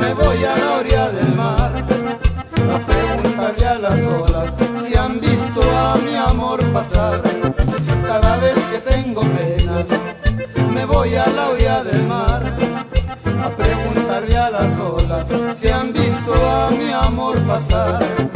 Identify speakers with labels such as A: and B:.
A: me voy a la orilla del mar a preguntarle a las olas si han visto a mi amor pasar. Cada vez que tengo penas me voy a la orilla del mar a preguntarle a las olas si han visto a mi amor pasar.